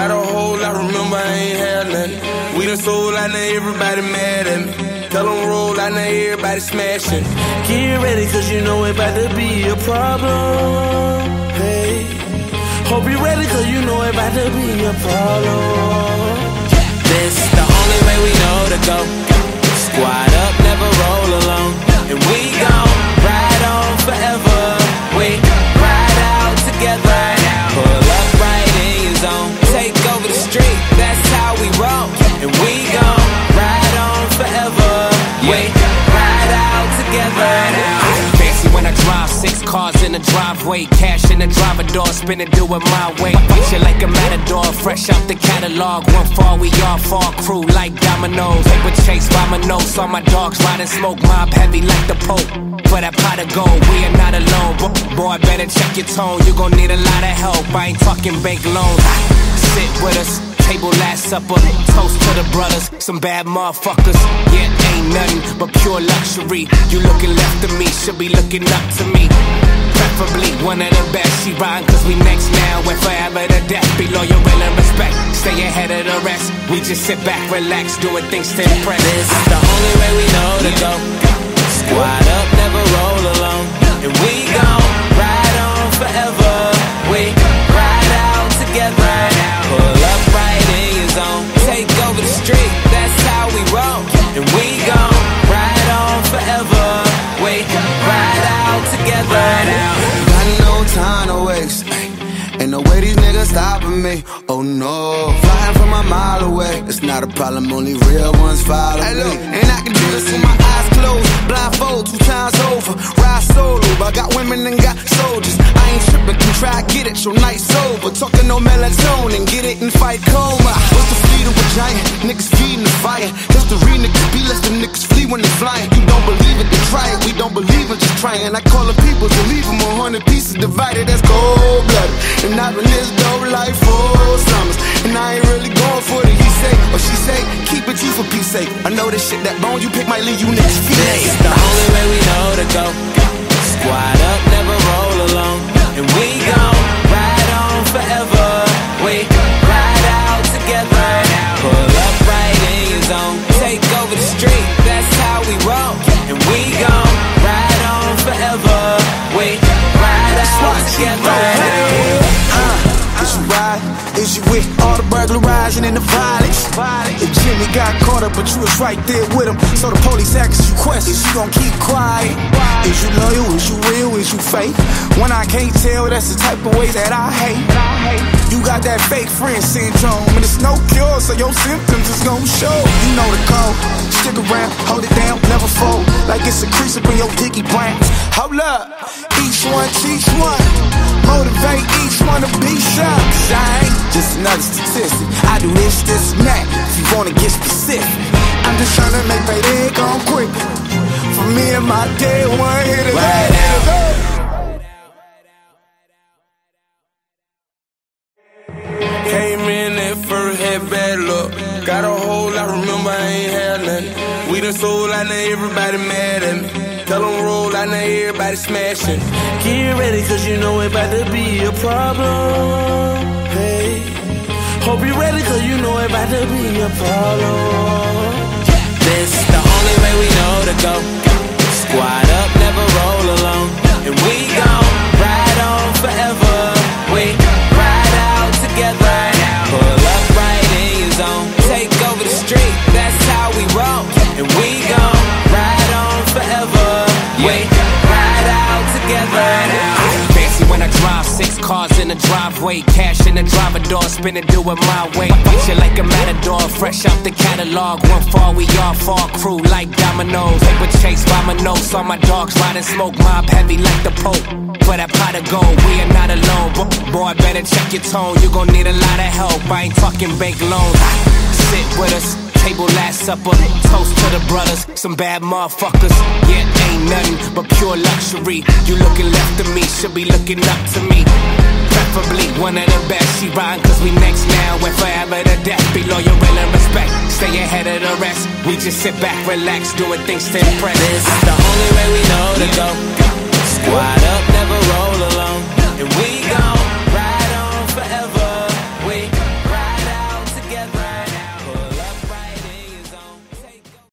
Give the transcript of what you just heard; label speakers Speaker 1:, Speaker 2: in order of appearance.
Speaker 1: Got a hole, I remember I ain't had nothing. We done sold out, now everybody mad at me. Tell them roll out, now everybody smashing. Get ready, cause you know it about to be a problem. Hey, hope you ready, cause you know it about to be a problem. This the only way we know to go. Squad up, never roll alone. And we gon' ride on forever. We ride out together. Pull up right in your zone. Take over the street, that's how we roll. And we gon' ride on forever. We ride out together. Fancy when I drive 6 cars in the driveway. Cash in the driver door, spinning, do it my way. Fight you like a matador, fresh out the catalog. One fall, we all fall, crew like dominoes. Paper chase by my nose, all my dogs riding smoke. Mob heavy like the Pope. For that pot of gold, we are not alone. Boy, better check your tone, you gon' need a lot of help. I ain't talking bank loans. Sit with us, table last supper. Toast to the brothers, some bad motherfuckers. Yeah, ain't nothing but pure luxury. You looking left of me, should be looking up to me. Preferably one of the best. She riding cause we next now and forever to death. Be loyal, will and respect. Stay ahead of the rest. We just sit back, relax, doing things to impress. This is the only way we know to go. Squad up, never roll alone. And we gon' ride on forever. We ride out together. Pull up right in your zone. Take over the street, that's how we roll. And we gon' ride on forever. We ride out together.
Speaker 2: Got no time to waste. Ain't no way these niggas stopping me. Oh no, flying from a mile away. It's not a problem, only real ones follow me. Look, and I can do this with my eyes closed. Blindfold 2 times over. Ride solo, I got women and got soldiers. I ain't tripping, can try get it, your night's over. Talking no melatonin, get it and fight coma. What's the freedom with giant? Niggas feeding the fire. History niggas be less than niggas flee when they flying. You don't believe it, then try it. We don't believe it, just trying. I call the people to leave them 100 pieces divided. That's cold blooded. And I've been this dope life for summers. And I ain't really going for it, he say or she say. Keep it you for peace sake. I know this shit, that bone you pick might leave you niggas feet.
Speaker 1: This is the only way we know to go. Squad up, never roll alone. And we gon' ride on forever. We ride out together. Pull up right in your zone. Take over the street, that's how we roll. And we gon' ride on forever. We ride out together.
Speaker 2: Is you ride? Is you with all the burglarizing and the violence? If Jimmy got caught up, but you was right there with him. So the police asks you questions, you gon' keep quiet. Is you loyal? Is you real? Is you fake? When I can't tell, that's the type of way that I hate. You got that fake friend syndrome, and it's no cure, so your symptoms is gon' show. You know the code. Stick around, hold it down, never fold. Like it's a crease up in your piggy bank. Hold up, each one teach one. Motivate each one to be sharp. Cause I ain't just another statistic. I do this, and that, if you wanna get specific. I'm just trying to make that egg gone quick. For me and my day one hit it.
Speaker 1: Came in at first, had bad luck. Got a hole, I remember I ain't had nothing. We done sold out, now everybody mad at me. Tell them roll out, now everybody smashing. Get ready, cause you know it about to be a problem. Hey, hope you ready, cause you know it about to be a problem. This the only way we know to go. Squad up, never roll alone. And we gon' ride on forever. We ride out together. Pull up right in your zone. Take over the street, that's how we roll. And we gon' ride on forever. We ride out together. Fancy when I drive 6 cars in the driveway. Cash in the driver door, spinning, do it my way. Fight you like a matador, fresh out the catalog. One fall, we all fall, crew like dominoes. Paper chase by my nose, all my dogs riding smoke. Mob heavy like the Pope. For that pot of gold, we are not alone. Boy, better check your tone, you gon' need a lot of help. I ain't talking bank loans. Sit with us, table last supper. Toast to the brothers, some bad motherfuckers. Yeah, ain't nothing but pure luxury. You looking left of me, should be looking up to me. Preferably one of the best. She riding cause we next now and forever to death. Be loyal, will and respect. Stay ahead of the rest. We just sit back, relax, doing things to impress. This is the only way we know to go. Squad up, never roll alone.